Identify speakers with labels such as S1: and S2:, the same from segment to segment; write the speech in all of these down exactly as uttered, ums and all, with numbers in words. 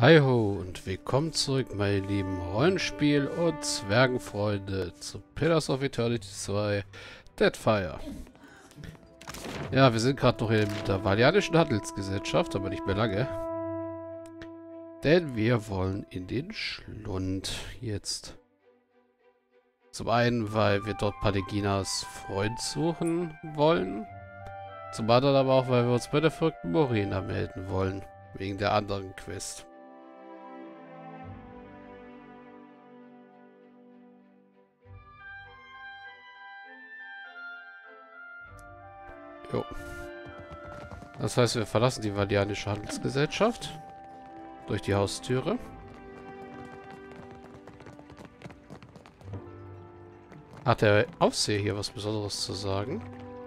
S1: Hi ho und willkommen zurück, meine lieben Rollenspiel- und Zwergenfreunde zu Pillars of Eternity zwei Deadfire. Ja, wir sind gerade noch in der Valianischen Handelsgesellschaft, aber nicht mehr lange. Denn wir wollen in den Schlund jetzt. Zum einen, weil wir dort Paleginas Freund suchen wollen. Zum anderen aber auch, weil wir uns bei der verrückten Morena melden wollen. Wegen der anderen Quest. Jo. Das heißt, wir verlassen die Valianische Handelsgesellschaft. Durch die Haustüre. Hat der Aufseher hier was Besonderes zu sagen?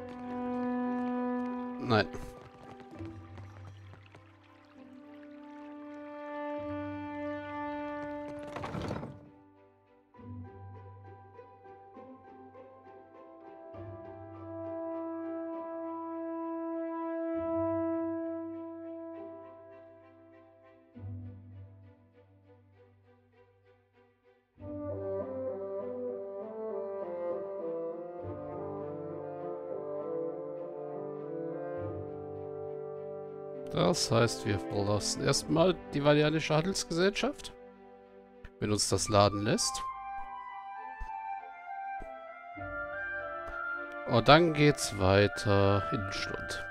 S1: Nein. Das heißt, wir verlassen erstmal die Valianische Handelsgesellschaft. Wenn uns das laden lässt. Und dann geht's weiter in den Schlund.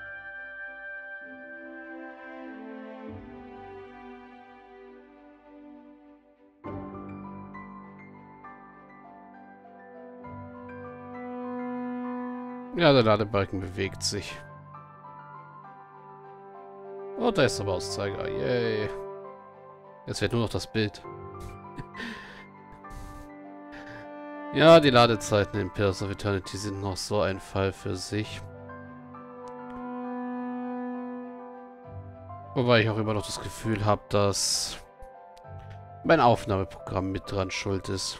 S1: Ja, der Ladebalken bewegt sich. Oh, da ist der Mauszeiger. Yay. Jetzt wird nur noch das Bild. Ja, die Ladezeiten in Pillars of Eternity sind noch so ein Fall für sich. Wobei ich auch immer noch das Gefühl habe, dass mein Aufnahmeprogramm mit dran schuld ist.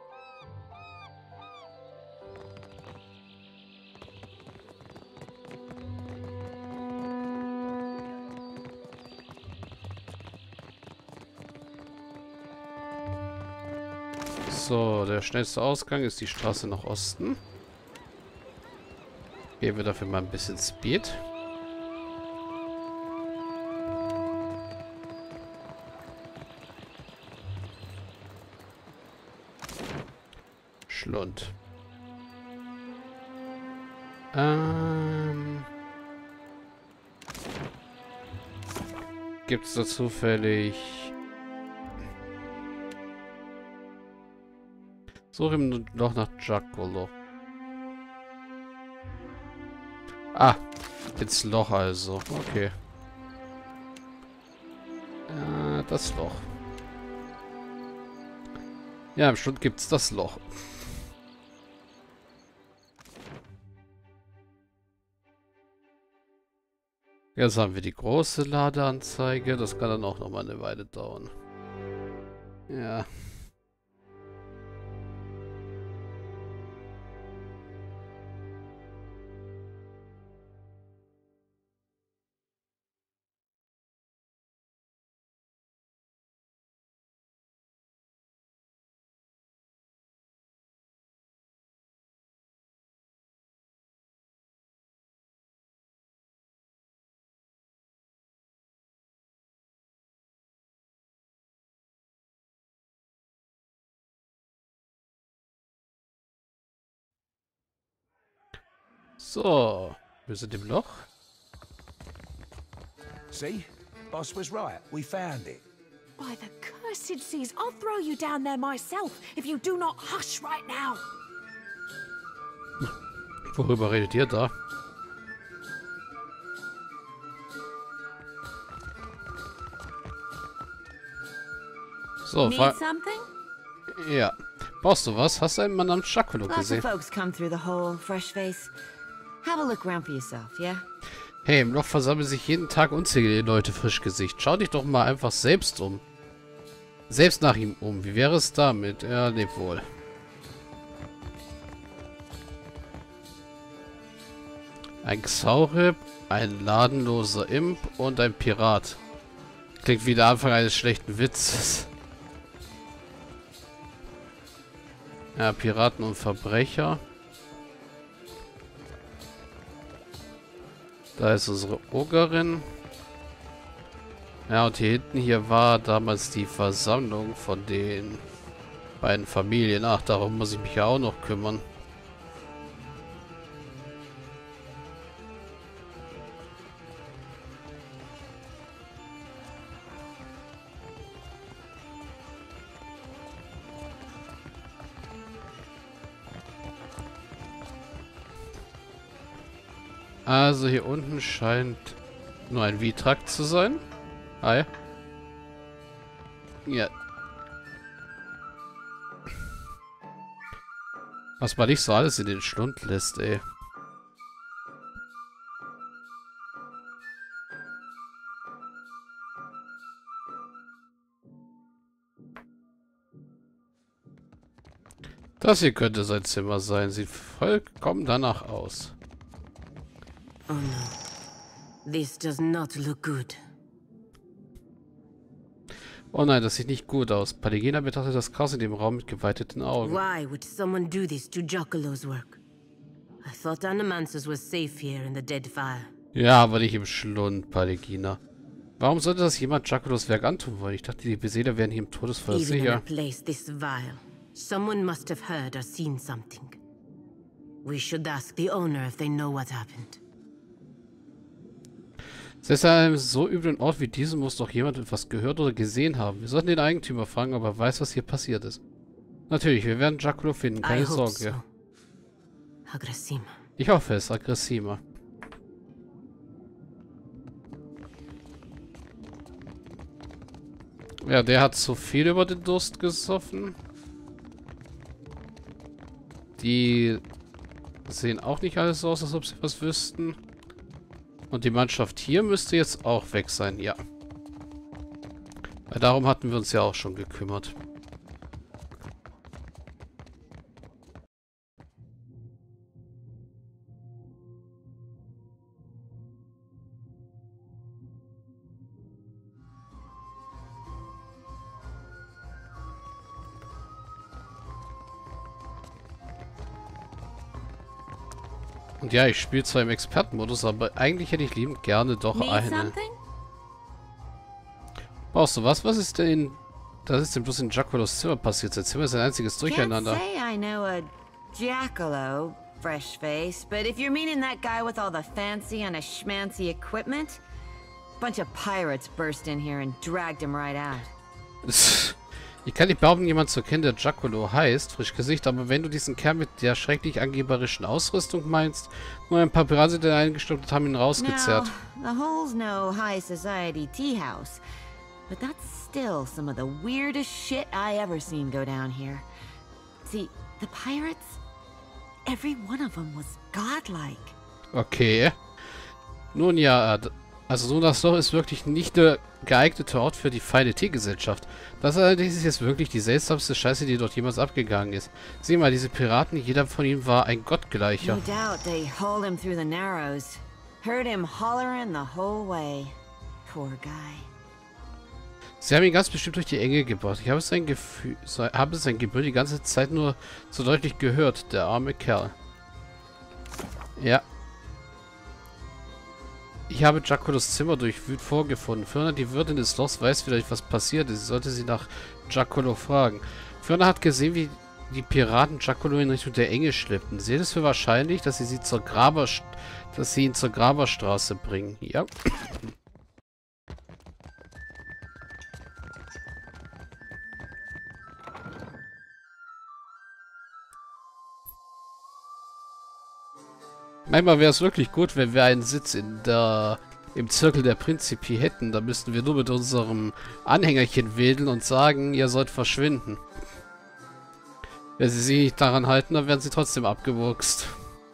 S1: So, der schnellste Ausgang ist die Straße nach Osten. Geben wir dafür mal ein bisschen Speed. Schlund. Ähm... Gibt es da zufällig... Suche ihm noch nach Giacomo. Ah, ins Loch also. Okay. Äh, das Loch. Ja, im Schlund gibt es das Loch. Jetzt haben wir die große Ladeanzeige. Das kann dann auch noch mal eine Weile dauern. Ja. So, wir sind im Loch.
S2: See? Boss was right. We found it.
S3: By the cursed seas, I'll throw you down there myself if you do not hush right now.
S1: Worüber redet ihr da? So,
S3: Need something?
S1: ja. Brauchst du was? Hast du einen Mann namens Giacomo
S3: Lots of
S1: gesehen?
S3: folks come through the hole, fresh face. Have a look around for yourself, yeah?
S1: Hey, im Loch versammeln sich jeden Tag unzählige Leute Frischgesicht. Schau dich doch mal einfach selbst um. Selbst nach ihm um. Wie wäre es damit? Ja, lebt wohl. Ein Xaurip, ein ladenloser Imp und ein Pirat. Klingt wie der Anfang eines schlechten Witzes. Ja, Piraten und Verbrecher. Da ist unsere Ogerin. Ja, und hier hinten hier war damals die Versammlung von den beiden Familien. Ach, darum muss ich mich ja auch noch kümmern. Also hier unten scheint nur ein V-Trakt zu sein. Hi. Ja. Was man nicht so alles in den Schlund lässt, ey. Das hier könnte sein Zimmer sein. Sieht vollkommen danach aus.
S4: Oh no. This does not look good.
S1: Oh nein, das sieht nicht gut aus. Paligina betrachtet das Chaos in dem Raum mit geweiteten Augen.
S4: Why would someone do this to Jocolo's work? I thought Animansus was safe here in the dead fire.
S1: Ja, aber nicht im Schlund, Paligina. Warum sollte das jemand Jocolos Werk antun wollen? Ich dachte, die Beseeler wären hier im Todesfall
S4: Even in a
S1: sicher.
S4: place this vile, someone must have heard or seen something. We should ask the owner if they know what happened.
S1: Selbst an einem so üblen Ort wie diesem muss doch jemand etwas gehört oder gesehen haben. Wir sollten den Eigentümer fragen, ob er weiß, was hier passiert ist. Natürlich, wir werden Jocolo finden, keine
S4: I hope
S1: Sorge.
S4: So. Agressima.
S1: Ich hoffe es, Aggressima. Ja, der hat zu viel über den Durst gesoffen. Die sehen auch nicht alles so aus, als ob sie was wüssten. Und die Mannschaft hier müsste jetzt auch weg sein, ja. Weil darum hatten wir uns ja auch schon gekümmert. Und ja, ich spiele zwar im Expertenmodus, aber eigentlich hätte ich liebend gerne doch
S3: Need
S1: eine.
S3: something?
S1: Brauchst du was? Was ist denn... Das ist denn bloß in Jocolos Zimmer passiert. Sein Zimmer ist ein einziges Durcheinander.
S5: Can't say I know a Jackalo, fresh face, but if you're meaning that guy with all the fancy and a schmancy equipment, bunch of pirates burst in here and dragged him right out.
S1: Ich kann nicht behaupten, jemand zu kennen, der Jocolo heißt, frisch Gesicht, aber wenn du diesen Kerl mit der schrecklich angeberischen Ausrüstung meinst, nur ein paar Piraten sind eingestoppt und haben ihn rausgezerrt.
S5: Now, the hole's no high society tea house, but that's still some of the weirdest shit I ever seen go down here. See, the pirates, every one of them was godlike.
S1: Okay. Nun ja, also nun das Loch ist wirklich nicht der geeignete Ort für die feine Teegesellschaft. Das allerdings ist jetzt wirklich die seltsamste Scheiße, die dort jemals abgegangen ist. Sieh mal, diese Piraten, jeder von ihnen war ein Gottgleicher.
S5: No doubt they hauled him through the Narrows. Heard him hollering the whole way. Poor guy.
S1: Sie haben ihn ganz bestimmt durch die Enge gebracht. Ich habe sein Gefühl, habe sein Gebühr die ganze Zeit nur so deutlich gehört, der arme Kerl. Ja. Ich habe Jocolos Zimmer durchwühlt vorgefunden. Fiona, die Wirtin des Lochs, weiß vielleicht, was passiert ist. Sie sollte sie nach Jocolo fragen. Fiona hat gesehen, wie die Piraten Jocolo in Richtung der Enge schleppten. Sie hält es für wahrscheinlich, dass sie, sie zur Graber, dass sie ihn zur Graberstraße bringen. Ja. Manchmal wäre es wirklich gut, wenn wir einen Sitz in der im Zirkel der Principi hätten. Da müssten wir nur mit unserem Anhängerchen wedeln und sagen, ihr sollt verschwinden. Wenn sie sich nicht daran halten, dann werden sie trotzdem abgewurkst.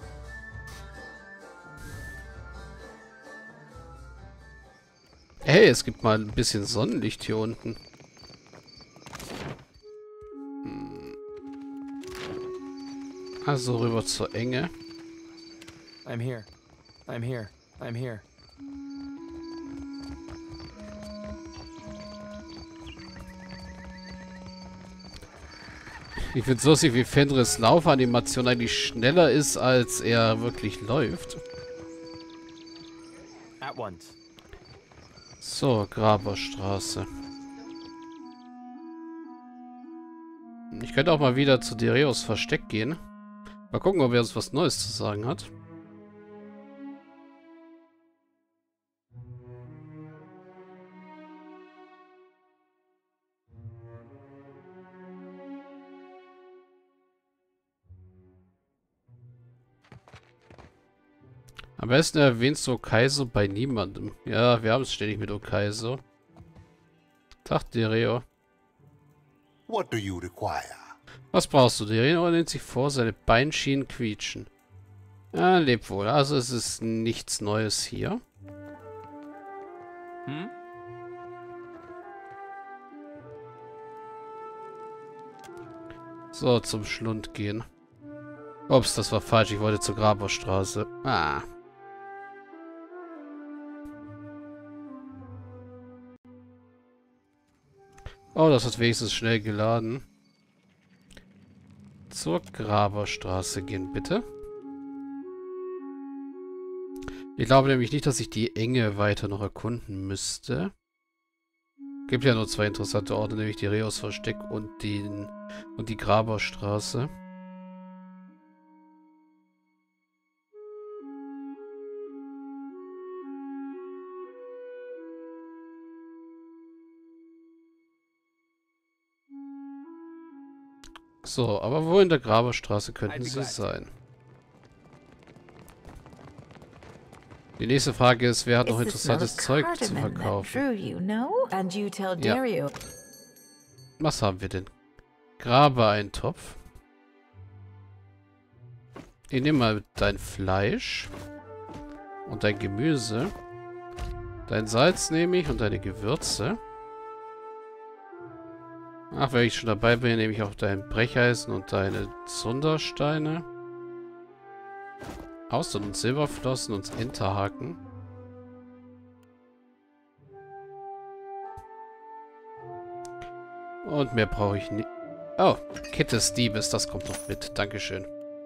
S1: Hey, es gibt mal ein bisschen Sonnenlicht hier unten. Also rüber zur Enge.
S6: I'm here. I'm here. I'm here.
S1: Ich finde es lustig, wie Fenris Laufanimation eigentlich schneller ist, als er wirklich läuft.
S6: At once.
S1: So, Graberstraße. Ich könnte auch mal wieder zu Dereos Versteck gehen. Mal gucken, ob er uns was Neues zu sagen hat. Am besten erwähnst du Okaiso bei niemandem. Ja, wir haben es ständig mit Okaiso. Tag, Dereo.
S7: What do you require?
S1: Was brauchst du? Dereo nennt sich vor, seine Beinschienen quietschen. Ja, lebt wohl. Also es ist nichts Neues hier.
S6: Hm?
S1: So, zum Schlund gehen. Ups, das war falsch. Ich wollte zur Graberstraße. Ah. Oh, das hat wenigstens schnell geladen. Zur Graberstraße gehen, bitte. Ich glaube nämlich nicht, dass ich die Enge weiter noch erkunden müsste. Gibt ja nur zwei interessante Orte, nämlich die Reos Versteck und, den, und die Graberstraße. So, aber wo in der Graberstraße könnten sie sein? Die nächste Frage ist, wer hat noch interessantes Zeug zu verkaufen? Ja. Was haben wir denn? Grabeeintopf. Ich nehme mal dein Fleisch und dein Gemüse. Dein Salz nehme ich und deine Gewürze. Ach, wenn ich schon dabei bin, nehme ich auch dein Brecheisen und deine Zundersteine. Austern und Silberflossen und Enterhaken. Und mehr brauche ich nicht. Oh, Kit des Diebes, das kommt noch mit. Dankeschön.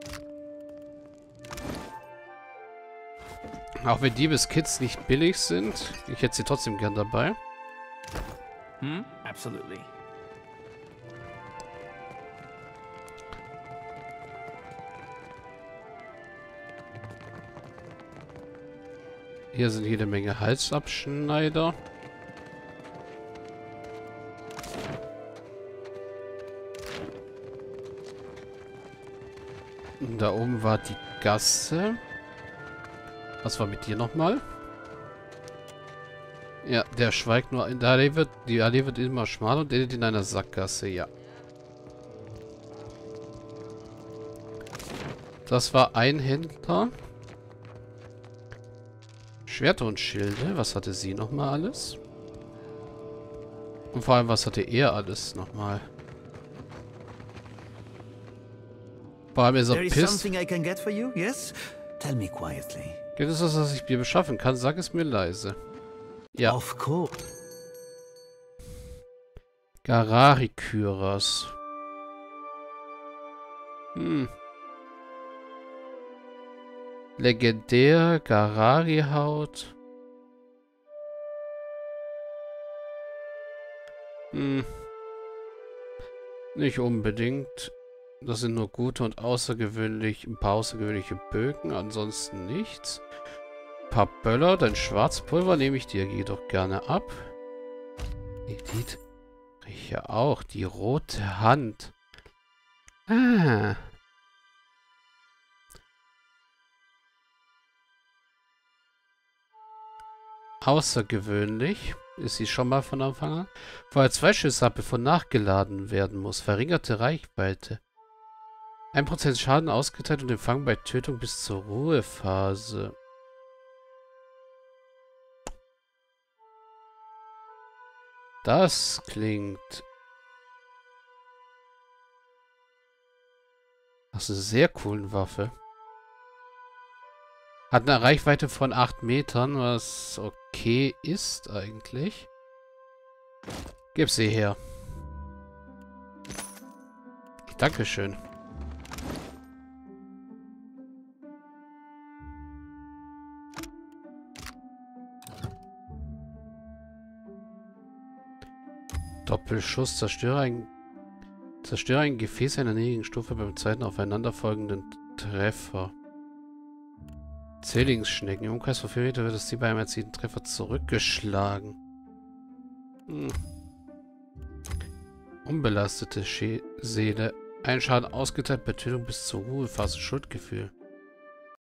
S1: Auch wenn Diebeskits nicht billig sind, ich hätte sie trotzdem gern dabei.
S6: Hm? Absolutely.
S1: Hier sind jede Menge Halsabschneider. Und da oben war die Gasse. Was war mit dir nochmal? Ja, der schweigt nur. Die Allee wird, die Allee wird immer schmaler und endet in einer Sackgasse, ja. Das war ein Händler. Schwerter und Schilde. Was hatte sie nochmal alles? Und vor allem, was hatte er alles nochmal? Vor allem ist er pisst.
S2: Yes? Tell me quietly.
S1: Gibt es was, was ich mir beschaffen kann? Sag es mir leise. Ja.
S2: Of course.
S1: Garari-Kyras. Hm. Legendär, Garari-Haut. Hm. Nicht unbedingt. Das sind nur gute und außergewöhnlich, ein paar außergewöhnliche Bögen, ansonsten nichts. Ein paar Böller, dein Schwarzpulver nehme ich dir jedoch gerne ab. Die rieche auch, die rote Hand. Ah. Außergewöhnlich ist sie schon mal von Anfang an. Vorher zwei Schüsse ab, bevor nachgeladen werden muss. Verringerte Reichweite. ein Prozent Schaden ausgeteilt und Empfang bei Tötung bis zur Ruhephase. Das klingt... Das ist eine sehr coole Waffe. Hat eine Reichweite von acht Metern, was okay ist eigentlich. Gib sie her. Dankeschön. Doppelschuss. Zerstöre ein, zerstöre ein Gefäß einer niedrigen Stufe beim zweiten aufeinanderfolgenden Treffer. Zwillingsschnecken. Im Umkreis von vier Meter wird das Ziel bei einem erzielten Treffer zurückgeschlagen. Hm. Unbelastete Sche Seele. Ein Schaden ausgeteilt bei Tötung bis zur Ruhephase. Schuldgefühl.